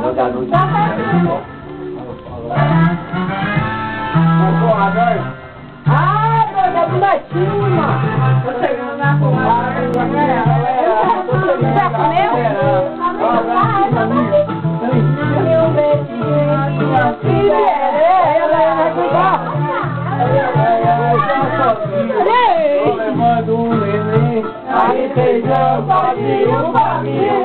Ah, doida, bonequinho, mano. Tô chegando na porrada. Já comeu? Meu beijinho, filha, ela vai cuidar. Tô levando um neném, aí feijão, sozinho, família.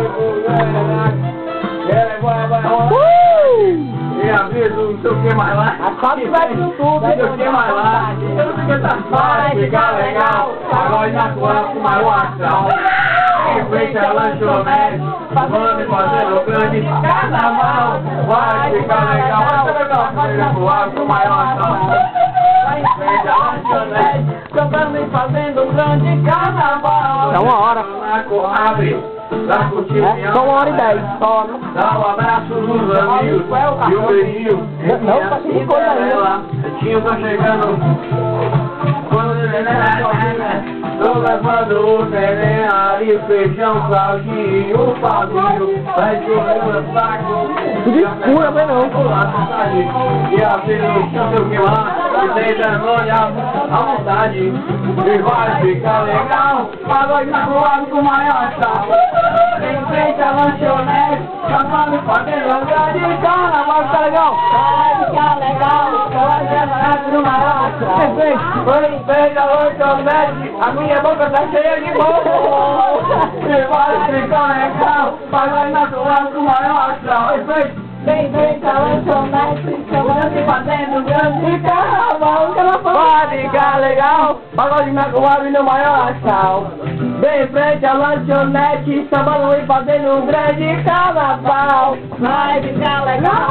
E avisa não sei o que mais lá. A foto vai no YouTube. Não sei o que mais lá. Eu não sei o que tá vai ficar legal. Agora na cor com maior astral. Em frente a lanchonete, falando e fazendo grande carnaval. Vai ficar legal. Vai ficar legal com maior astral. Em frente a lanchonete, cantando e fazendo um grande carnaval. É 1 hora. Na Coabre. Pra curtir minha Só 1h10, só. Dá um abraço nos amigos e um beijinho em minha Cinderela. Tinho tá chegando. Quando ele era sozinha, tô levando o neném ali, feijão, Claudinho, o Fabinho, vai correr no saco. Tudo escuro, mas não. E a filha não sei o que lá, e tem vergonha à vontade. E vai ficar legal, pagode na rua com maior astral. Em frente a lanchonete, chamando fazendo grande carnaval, tá legal? Vai ficar legal, pagode no maior astral. Foi em frente a lanchonete, a minha boca tá cheia de bobo. E vai ficar legal, pagode na rua com maior astral. Vem pra lanchonete, chamando e fazendo grande carnaval. Vai ficar legal, pagode na rua no maior astral. Vem em frente a lanchonete, chamando e fazendo um grande carnaval. Vai ficar legal.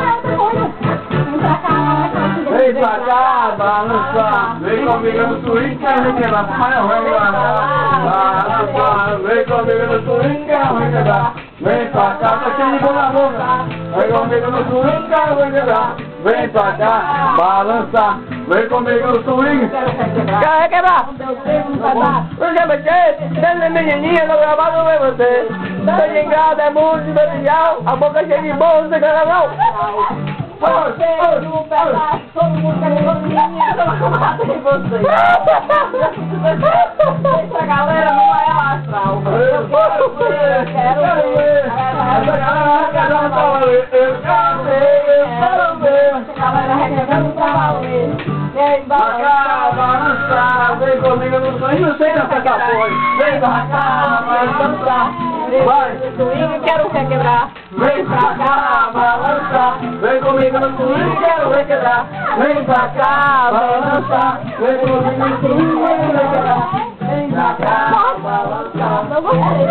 Vem pra cá, balançar. Vem comigo no swing, quer ver que ela vai balançar. Vem comigo no swing, quer ver que ela. Vem pra cá, tá cheio de boca na boca. Vem comigo no swing, quer ver que ela. Vem pra cá, balançar. Vem comigo no swing. Quer quebrar? Não quer mexer? Desde menininha, não gravado não é você. Tô gingado, é muito especial. A boca cheia de bolos, você quer não? Você no pedaço, todo mundo quer menina, eu vou bater em você. Essa galera não vai astral. Eu quero ver. Essa galera requebrando pra valer. Vem pra cá, balançar. Vem comigo no swing, não sei dançar essa porra. Vem pra cá, balançar. Vai, swing, quero requebrar. Vem pra cá, balançar. Vem comigo no swing, quero requebrar. Vem pra cá, balançar. Vem comigo no swing, quero requebrar. Vem pra cá, balançar. Não gostei.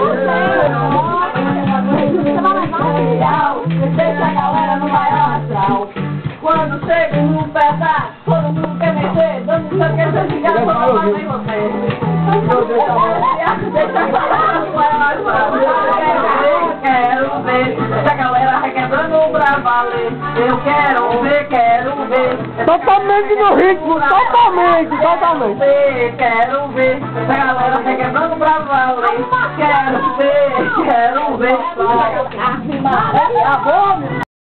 Deixa a galera no maior astral. Quando chega no pedaço, todo mundo quer mexer. Todo mundo quer ser ligado, só não vai nem você. Deixa a galera no maior astral. Eu quero ver essa galera requebrando pra valer. Eu quero ver. Totalmente no ritmo, totalmente. Quero ver essa galera requebrando pra valer. Quero ver.